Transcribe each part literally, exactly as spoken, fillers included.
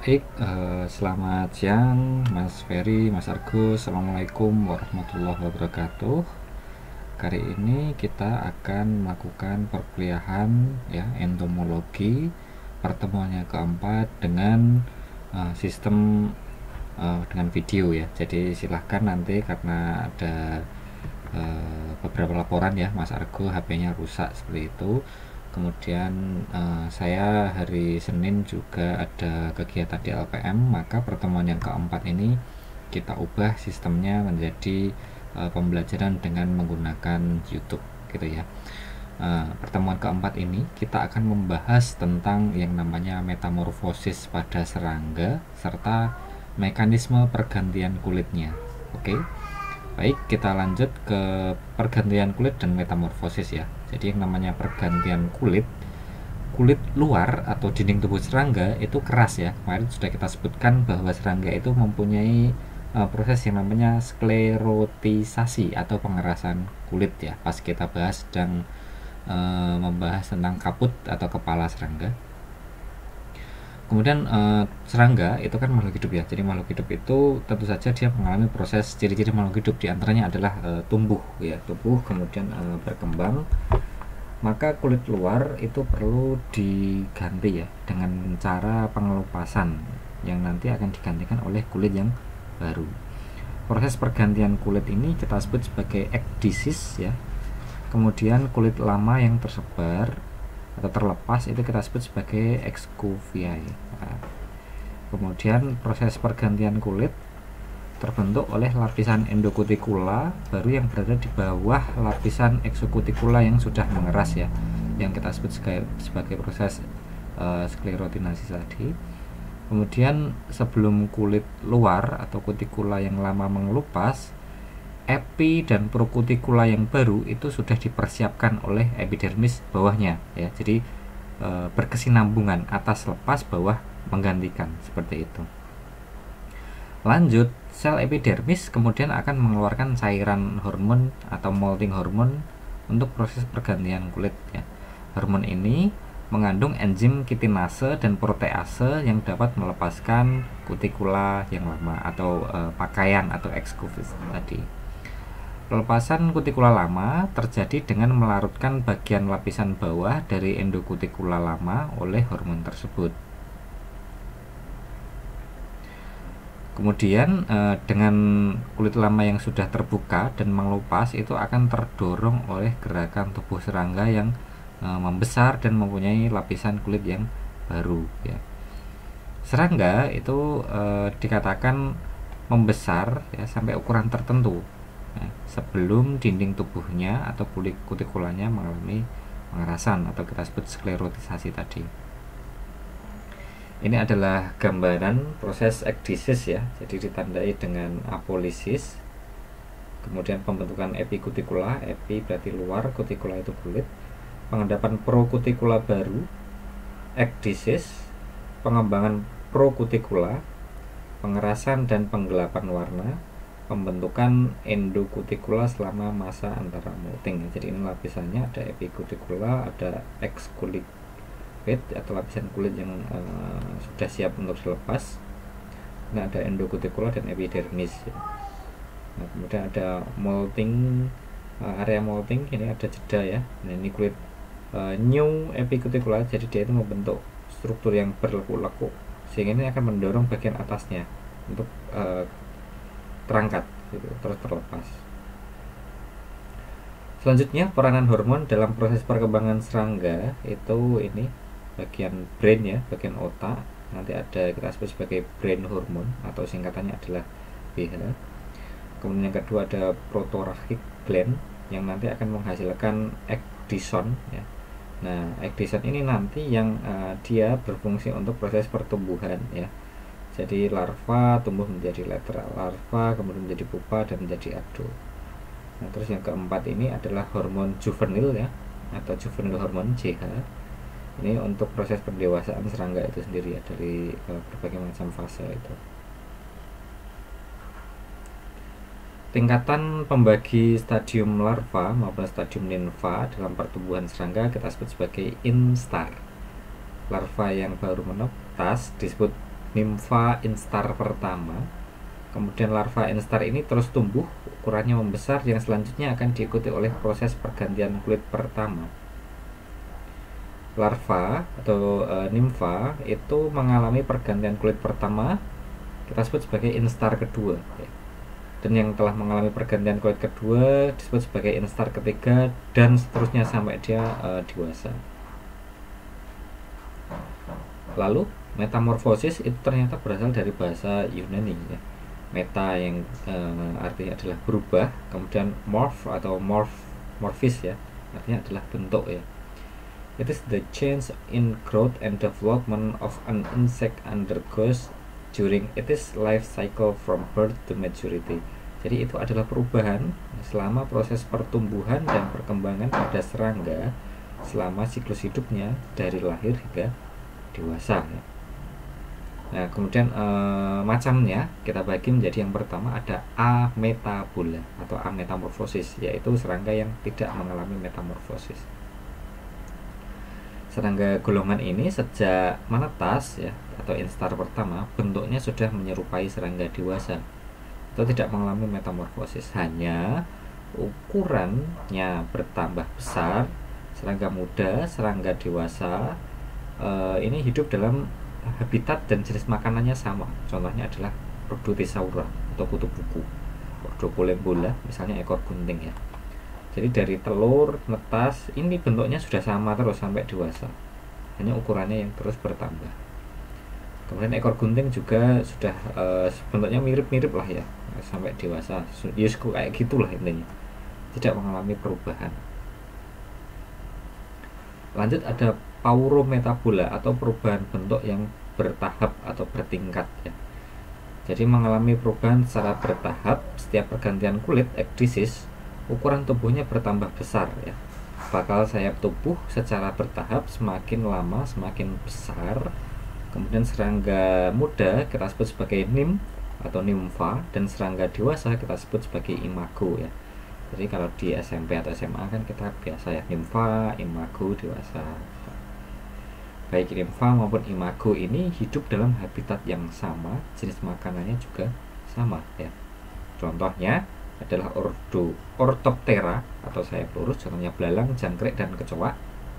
Baik, eh, selamat siang Mas Ferry, Mas Argus. Assalamualaikum warahmatullahi wabarakatuh. Kali ini kita akan melakukan perkuliahan ya entomologi, pertemuannya keempat dengan eh, sistem eh, dengan video ya. Jadi silahkan nanti karena ada eh, beberapa laporan ya Mas Argo H P-nya rusak seperti itu. Kemudian eh, saya hari Senin juga ada kegiatan di L P M, maka pertemuan yang keempat ini kita ubah sistemnya menjadi eh, pembelajaran dengan menggunakan YouTube gitu ya. Eh, pertemuan keempat ini kita akan membahas tentang yang namanya metamorfosis pada serangga serta mekanisme pergantian kulitnya. Oke. Baik, kita lanjut ke pergantian kulit dan metamorfosis ya. Jadi yang namanya pergantian kulit, kulit luar atau dinding tubuh serangga itu keras ya. Kemarin sudah kita sebutkan bahwa serangga itu mempunyai uh, proses yang namanya sklerotisasi atau pengerasan kulit ya. Pas kita bahas sedang uh, membahas tentang kaput atau kepala serangga. Kemudian uh, serangga itu kan makhluk hidup ya. Jadi makhluk hidup itu tentu saja dia mengalami proses ciri-ciri makhluk hidup, diantaranya adalah uh, tumbuh ya, tumbuh kemudian uh, berkembang. Maka kulit luar itu perlu diganti ya dengan cara pengelupasan yang nanti akan digantikan oleh kulit yang baru. Proses pergantian kulit ini kita sebut sebagai ekdisis ya. Kemudian kulit lama yang tersebar atau terlepas itu kita sebut sebagai exuviae. Nah, kemudian proses pergantian kulit terbentuk oleh lapisan endokutikula baru yang berada di bawah lapisan exokutikula yang sudah mengeras ya, yang kita sebut sebagai, sebagai proses uh, sklerotinasi tadi. Kemudian sebelum kulit luar atau kutikula yang lama mengelupas, epi dan prokutikula yang baru itu sudah dipersiapkan oleh epidermis bawahnya ya. Jadi e, berkesinambungan, atas lepas, bawah menggantikan, seperti itu. Lanjut, sel epidermis kemudian akan mengeluarkan cairan hormon atau molting hormon untuk proses pergantian kulit ya. Hormon ini mengandung enzim kitinase dan protease yang dapat melepaskan kutikula yang lama atau e, pakaian atau exuvis tadi. Pelepasan kutikula lama terjadi dengan melarutkan bagian lapisan bawah dari endokutikula lama oleh hormon tersebut. Kemudian dengan kulit lama yang sudah terbuka dan mengelupas itu akan terdorong oleh gerakan tubuh serangga yang membesar dan mempunyai lapisan kulit yang baru ya. Serangga itu eh, dikatakan membesar ya sampai ukuran tertentu. Nah, sebelum dinding tubuhnya atau kulit kutikulanya mengalami pengerasan atau kita sebut sklerotisasi tadi. Ini adalah gambaran proses ekdisis ya, jadi ditandai dengan apolisis, kemudian pembentukan epikutikula, epi berarti luar, kutikula itu kulit, pengendapan prokutikula baru, ekdisis, pengembangan prokutikula, pengerasan dan penggelapan warna, pembentukan endokutikula selama masa antara molting. Jadi ini lapisannya ada epikutikula, ada exculipate atau lapisan kulit yang uh, sudah siap untuk dilepas. Nah, ada endokutikula dan epidermis. Nah, kemudian ada molting, uh, area molting ini ada jeda ya. Nah, ini kulit uh, new epikutikula, jadi dia itu membentuk struktur yang berlekuk-lekuk sehingga ini akan mendorong bagian atasnya untuk uh, terangkat gitu, terus terlepas. Selanjutnya peranan hormon dalam proses perkembangan serangga itu ini bagian brain ya, bagian otak. Nanti ada kita sebut sebagai brain hormone atau singkatannya adalah B H. Kemudian yang kedua ada prothoracic gland yang nanti akan menghasilkan ecdison ya. Nah, ecdison ini nanti yang uh, dia berfungsi untuk proses pertumbuhan ya. Jadi larva tumbuh menjadi lateral larva, kemudian menjadi pupa dan menjadi adult. Nah, terus yang keempat ini adalah hormon juvenil ya, atau juvenile hormon J H. Ini untuk proses pendewasaan serangga itu sendiri ya, dari uh, berbagai macam fase itu. Tingkatan pembagi stadium larva maupun stadium nimfa dalam pertumbuhan serangga kita sebut sebagai instar. Larva yang baru menetas disebut nimfa instar pertama. Kemudian larva instar ini terus tumbuh, ukurannya membesar, yang selanjutnya akan diikuti oleh proses pergantian kulit pertama. Larva atau e, nimfa itu mengalami pergantian kulit pertama, kita sebut sebagai instar kedua, ya. Dan yang telah mengalami pergantian kulit kedua disebut sebagai instar ketiga, dan seterusnya sampai dia e, dewasa. Lalu metamorfosis itu ternyata berasal dari bahasa Yunani, ya. Meta yang uh, artinya adalah berubah, kemudian morph atau morph morphis, ya, artinya adalah bentuk, ya. It is the change in growth and development of an insect undergoes during its life cycle from birth to maturity. Jadi itu adalah perubahan selama proses pertumbuhan dan perkembangan pada serangga selama siklus hidupnya dari lahir hingga dewasa, ya. Nah, kemudian e, macamnya kita bagi menjadi yang pertama ada ametabula atau ametamorfosis, yaitu serangga yang tidak mengalami metamorfosis. Serangga golongan ini sejak menetas, ya, atau instar pertama, bentuknya sudah menyerupai serangga dewasa atau tidak mengalami metamorfosis, hanya ukurannya bertambah besar. Serangga muda, serangga dewasa e, ini hidup dalam habitat dan jenis makanannya sama. Contohnya adalah Rhodothisaura atau kutu buku, Rhodopolembola misalnya, ekor gunting, ya. Jadi dari telur, netas, ini bentuknya sudah sama terus sampai dewasa, hanya ukurannya yang terus bertambah. Kemudian ekor gunting juga sudah e, bentuknya mirip-mirip lah, ya, sampai dewasa. Yusku kayak gitulah intinya, tidak mengalami perubahan. Lanjut ada Paurometabola atau perubahan bentuk yang bertahap atau bertingkat, ya. Jadi mengalami perubahan secara bertahap. Setiap pergantian kulit ekdisis, ukuran tubuhnya bertambah besar, ya. Bakal sayap tubuh secara bertahap semakin lama semakin besar. Kemudian serangga muda kita sebut sebagai nim atau nimfa, dan serangga dewasa kita sebut sebagai imago, ya. Jadi kalau di S M P atau S M A kan kita biasa, ya, nimfa, imago, dewasa. Baik nimfa maupun imago ini hidup dalam habitat yang sama, jenis makanannya juga sama, ya. Contohnya adalah ordo, Orthoptera atau sayap lurus, contohnya belalang, jangkrik, dan kecoa.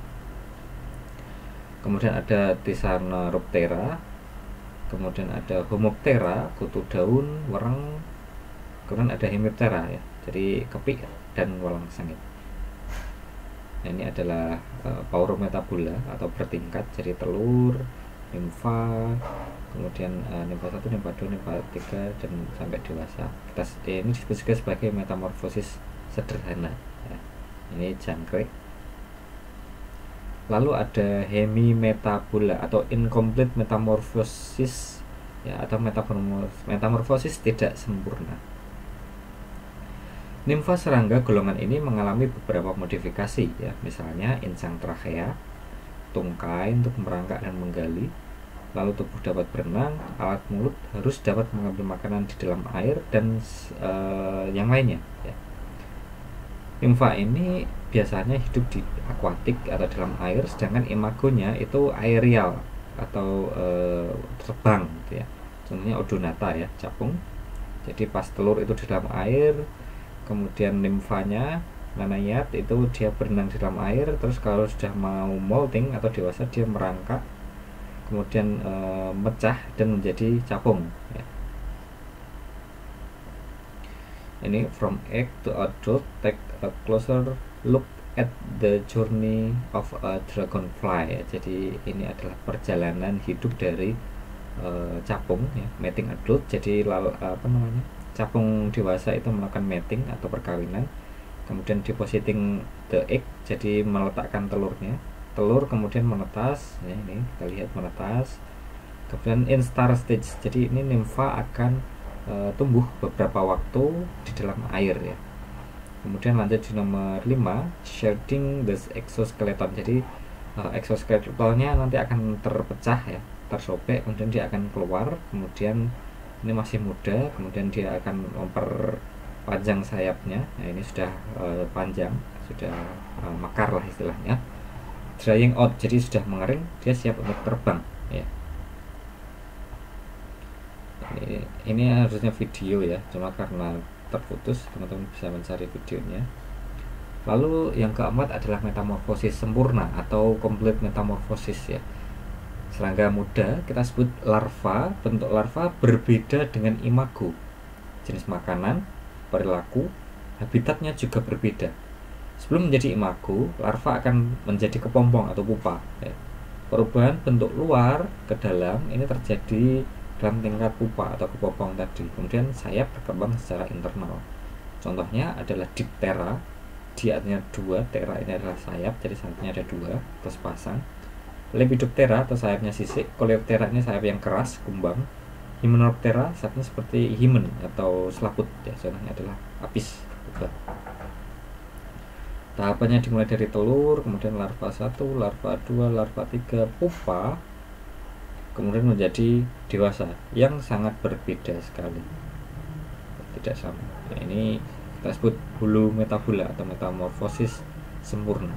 Kemudian ada Thysanoptera, kemudian ada Homoptera, kutu daun, wereng. Kemudian ada Hemiptera, ya, jadi kepik dan walang sangit. Nah, ini adalah uh, Paurometabola atau bertingkat, jadi telur, nimfa, kemudian uh, nimfa satu, nimfa dua, nimfa tiga, dan sampai dewasa. Kita eh, ini disebut juga sebagai metamorfosis sederhana, ya. Ini jangkrik. Lalu ada hemimetabola atau incomplete metamorphosis, ya, atau metamorfosis tidak sempurna. Nimfa serangga golongan ini mengalami beberapa modifikasi, ya, misalnya insang trachea, tungkai untuk merangkak dan menggali, lalu tubuh dapat berenang, alat mulut harus dapat mengambil makanan di dalam air, dan uh, yang lainnya, ya. Nimfa ini biasanya hidup di akuatik atau dalam air, sedangkan imagonya itu aerial atau uh, terbang, gitu, ya. Contohnya Odonata, ya, capung. Jadi pas telur itu di dalam air, kemudian nimfanya nanayat itu dia berenang di dalam air, terus kalau sudah mau molting atau dewasa dia merangkak, kemudian e, mecah dan menjadi capung, ya. Ini from egg to adult, take a closer look at the journey of a dragonfly, ya. Jadi ini adalah perjalanan hidup dari e, capung, ya, mating adult. Jadi lal, apa namanya capung dewasa itu melakukan mating atau perkawinan, kemudian depositing the egg, jadi meletakkan telurnya, telur kemudian menetas, ya, ini kita lihat menetas. Kemudian instar stage, jadi ini nimfa akan e, tumbuh beberapa waktu di dalam air, ya. Kemudian lanjut di nomor lima, shedding the exoskeleton, jadi e, exoskeletonnya nanti akan terpecah, ya, tersobek, kemudian dia akan keluar. Kemudian ini masih muda, kemudian dia akan memperpanjang sayapnya. Nah, ini sudah uh, panjang, sudah uh, mekar lah istilahnya. Drying out, jadi sudah mengering, dia siap untuk terbang, ya. ini harusnya video ya, cuma karena terputus teman-teman bisa mencari videonya. Lalu yang keempat adalah metamorfosis sempurna atau complete metamorfosis ya. Serangga muda kita sebut larva. Bentuk larva berbeda dengan imago, jenis makanan, perilaku, habitatnya juga berbeda. Sebelum menjadi imago, larva akan menjadi kepompong atau pupa ya. Perubahan bentuk luar ke dalam ini terjadi dalam tingkat pupa atau kepompong tadi. Kemudian sayap berkembang secara internal. Contohnya adalah diptera. Di artinya dua, tera ini adalah sayap, jadi sayapnya ada dua terus pasang. Lepidoptera atau sayapnya sisik. Coleoptera ini sayap yang keras, kumbang. Hymenoptera sayapnya seperti himen atau selaput ya, contohnya adalah apis juga. Tahapannya dimulai dari telur, kemudian larva satu, larva dua, larva tiga, pupa, kemudian menjadi dewasa yang sangat berbeda sekali, tidak sama. Nah, ini kita sebut hulu metabula atau metamorfosis sempurna.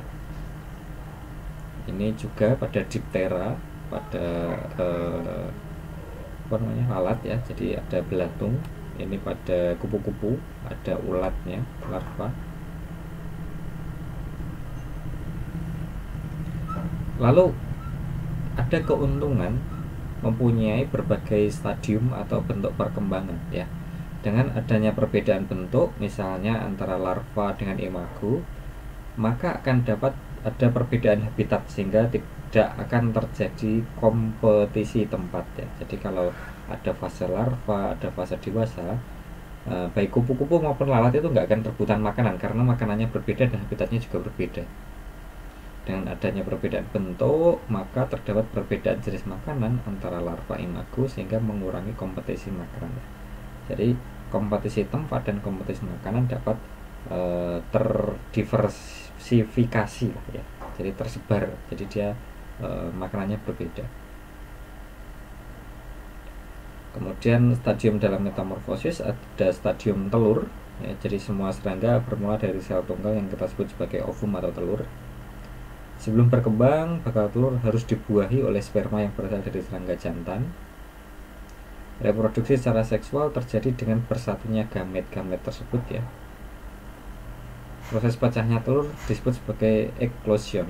Ini juga pada diptera, pada eh, apa namanya lalat ya, jadi ada belatung. Ini pada kupu-kupu ada ulatnya, larva. Lalu ada keuntungan mempunyai berbagai stadium atau bentuk perkembangan ya. Dengan adanya perbedaan bentuk, misalnya antara larva dengan imago, maka akan dapat ada perbedaan habitat sehingga tidak akan terjadi kompetisi tempat ya. Jadi kalau ada fase larva, ada fase dewasa, eh, baik kupu-kupu maupun lalat itu nggak akan rebutan makanan karena makanannya berbeda dan habitatnya juga berbeda. Dengan adanya perbedaan bentuk, maka terdapat perbedaan jenis makanan antara larva imago sehingga mengurangi kompetisi makanan. Jadi kompetisi tempat dan kompetisi makanan dapat e, terdiversifikasi lah ya. Jadi tersebar. Jadi dia e, makanannya berbeda. Kemudian stadium dalam metamorfosis ada stadium telur ya, jadi semua serangga bermula dari sel tunggal yang kita sebut sebagai ovum atau telur. Sebelum berkembang, bakal telur harus dibuahi oleh sperma yang berasal dari serangga jantan. Reproduksi secara seksual terjadi dengan bersatunya gamet-gamet tersebut ya. Proses pecahnya telur disebut sebagai eklosion.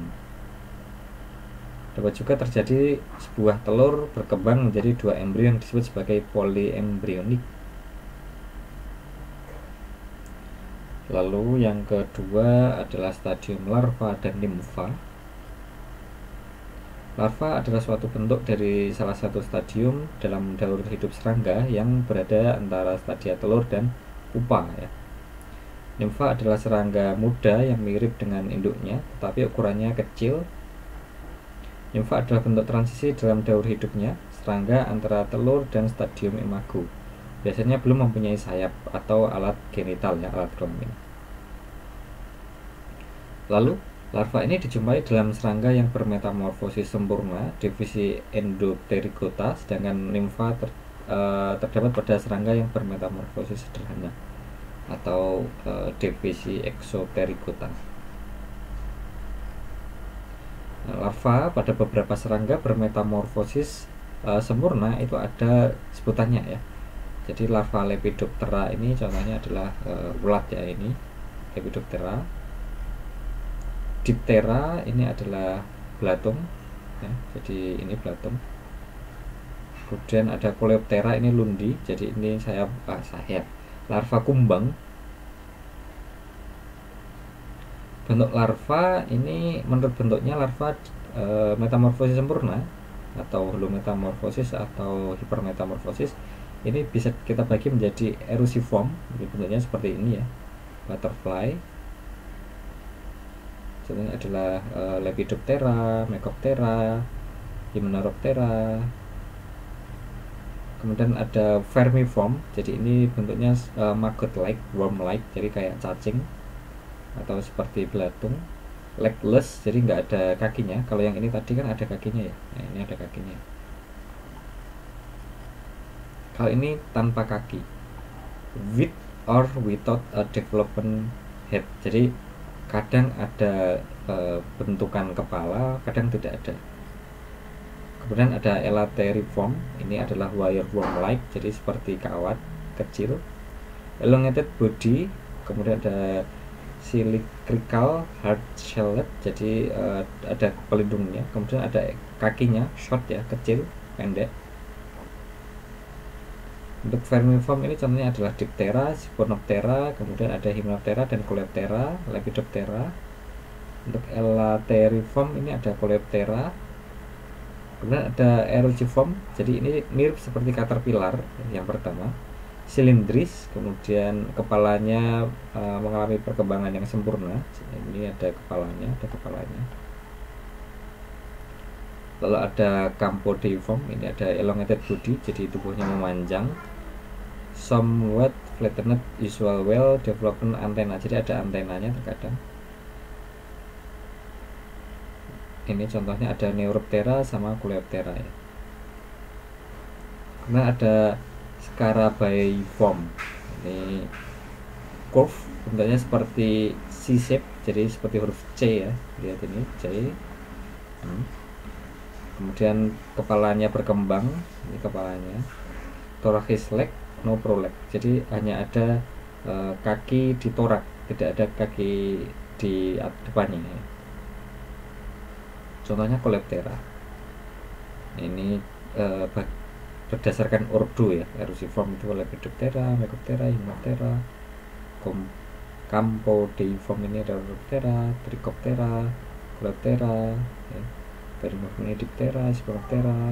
Dapat juga terjadi sebuah telur berkembang menjadi dua embrio yang disebut sebagai polyembryonik. Lalu yang kedua adalah stadium larva dan nimfa. Larva adalah suatu bentuk dari salah satu stadium dalam daur hidup serangga yang berada antara stadia telur dan pupa ya. Nimfa adalah serangga muda yang mirip dengan induknya tetapi ukurannya kecil. Nimfa adalah bentuk transisi dalam daur hidupnya serangga antara telur dan stadium imago. Biasanya belum mempunyai sayap atau alat genital ya, alat kelamin. Lalu larva ini dijumpai dalam serangga yang bermetamorfosis sempurna, divisi Endopterygota, sedangkan nimfa ter, e, terdapat pada serangga yang bermetamorfosis sederhana atau e, divisi Exopterygota. Nah, larva pada beberapa serangga bermetamorfosis e, sempurna itu ada sebutannya ya. Jadi larva Lepidoptera ini contohnya adalah e, ulat ya, ini Lepidoptera. Diptera ini adalah belatung ya, jadi ini belatung. Kemudian ada Coleoptera, ini lundi, jadi ini sayap ah, sayap larva kumbang. Bentuk larva ini menurut bentuknya larva e, metamorfosis sempurna atau holometamorfosis atau hipermetamorfosis ini bisa kita bagi menjadi erusiform, jadi bentuknya seperti ini ya, butterfly. Contohnya adalah e, Lepidoptera, Mecoptera, Hymenoptera. Kemudian ada vermiform, jadi ini bentuknya e, maggot-like, worm-like, jadi kayak cacing atau seperti belatung. Legless, jadi nggak ada kakinya. Kalau yang ini tadi kan ada kakinya ya, nah, ini ada kakinya. Kalau ini tanpa kaki, with or without a development head, jadi kadang ada e, bentukan kepala, kadang tidak ada. Kemudian ada elateriform, ini adalah wireworm like, jadi seperti kawat kecil. Elongated body, kemudian ada cylindrical hard shelled, jadi uh, ada pelindungnya. Kemudian ada kakinya short ya, kecil, pendek. Untuk vermiform ini contohnya adalah Diptera, Siphonoptera, kemudian ada Hymenoptera dan Coleoptera, Lepidoptera. Untuk elateriform ini ada Coleoptera. Kemudian ada Eruciform, jadi ini mirip seperti caterpillar yang pertama. Silindris, kemudian kepalanya uh, mengalami perkembangan yang sempurna. Ini ada kepalanya, ada kepalanya. Lalu ada Campodeiform, ini ada elongated body, jadi tubuhnya memanjang. Somewhat flattened usual well development antenna, jadi ada antenanya terkadang. Ini contohnya ada Neuroptera sama Coleoptera ya. Kemudian ada Scarabaeiform, ini curve, bentuknya seperti C-shape, jadi seperti huruf C ya, lihat ini C. hmm. Kemudian kepalanya berkembang, ini kepalanya. Thoracis leg, no proleg, jadi hanya ada e, kaki di torak, tidak ada kaki di depannya ya. Contohnya Coleoptera. Ini e, berdasarkan ordo ya, Eruciform itu Lepidoptera, Mycoptera, Hymenoptera. Campodeiform ini ada Euryptera, Trichoptera, Coleoptera ya. Vermiform ini Diptera, Siphonoptera.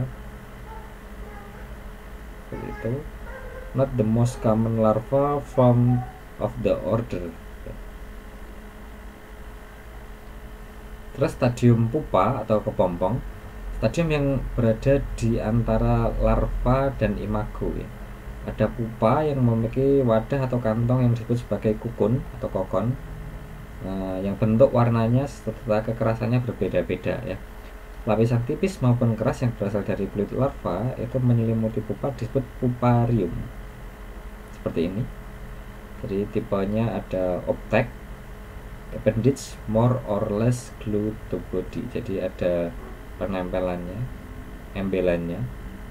Seperti itu. Not the most common larva form of the order. Terus stadium pupa atau kepompong, stadium yang berada di antara larva dan imago ya. Ada pupa yang memiliki wadah atau kantong yang disebut sebagai kukun atau kokon, nah, yang bentuk warnanya serta kekerasannya berbeda-beda ya. Lapisan tipis maupun keras yang berasal dari kulit larva itu menyelimuti pupa disebut puparium. Seperti ini. Jadi tipenya ada optic, appendage more or less glued to body. Jadi ada penempelannya, embelannya,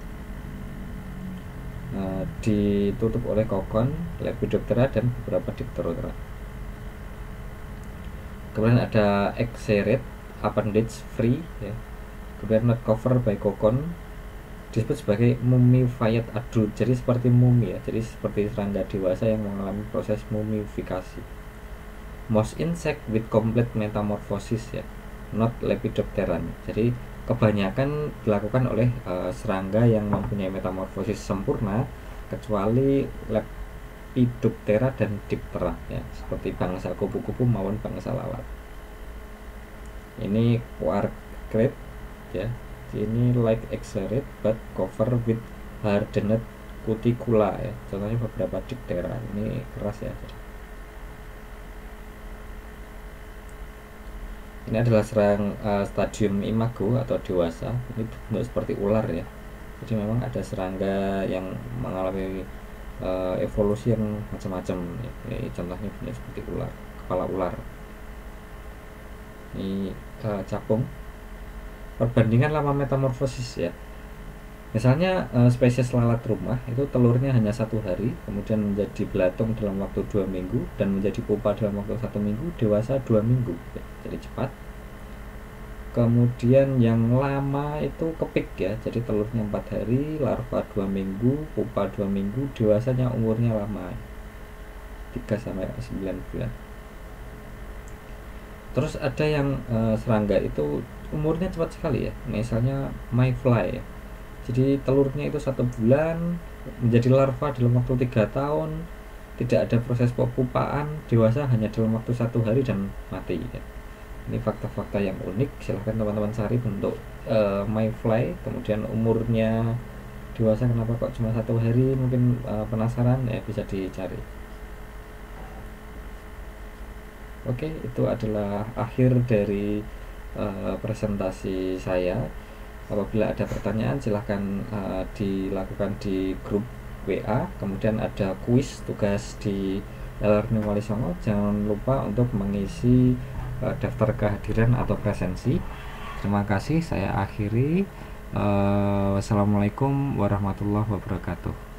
uh, ditutup oleh kokon, Lepidoptera dan beberapa Dipterotra. Kemudian ada exserate, appendage free ya. Kemudian not covered by kokon, disebut sebagai mummified adult, jadi seperti mumi ya, jadi seperti serangga dewasa yang mengalami proses mumifikasi. Most insect with complete metamorphosis ya, not Lepidopteran. Jadi kebanyakan dilakukan oleh uh, serangga yang mempunyai metamorfosis sempurna, kecuali Lepidoptera dan Diptera ya, seperti bangsa kupu-kupu maupun bangsa lalat. Ini quarkate ya. Ini like exserate but cover with hardened cuticula ya. Contohnya beberapa Diptera, ini keras ya. Ini adalah serang uh, stadium imago atau dewasa. Ini bentuk seperti ular ya. Jadi memang ada serangga yang mengalami uh, evolusi yang macam-macam. Ini contohnya bentuk seperti ular, kepala ular. Ini uh, capung. Perbandingan lama metamorfosis ya. Misalnya e, spesies lalat rumah itu telurnya hanya satu hari, kemudian menjadi belatung dalam waktu dua minggu, dan menjadi pupa dalam waktu satu minggu, dewasa dua minggu ya, jadi cepat. Kemudian yang lama itu kepik ya, jadi telurnya empat hari, larva dua minggu, pupa dua minggu, dewasanya umurnya lama tiga sampai sembilan bulan. Terus ada yang e, serangga itu umurnya cepat sekali ya, misalnya mayfly ya. Jadi telurnya itu satu bulan, menjadi larva dalam waktu tiga tahun, tidak ada proses pupaan, dewasa hanya dalam waktu satu hari dan mati ya. Ini fakta-fakta yang unik, silahkan teman-teman cari bentuk uh, mayfly, kemudian umurnya dewasa kenapa kok cuma satu hari, mungkin uh, penasaran ya, bisa dicari. Oke, itu adalah akhir dari uh, presentasi saya. Apabila ada pertanyaan silahkan uh, dilakukan di grup W A. Kemudian ada kuis tugas di e-learning Wali Songo. Jangan lupa untuk mengisi uh, daftar kehadiran atau presensi. Terima kasih, saya akhiri. Uh, wassalamualaikum warahmatullahi wabarakatuh.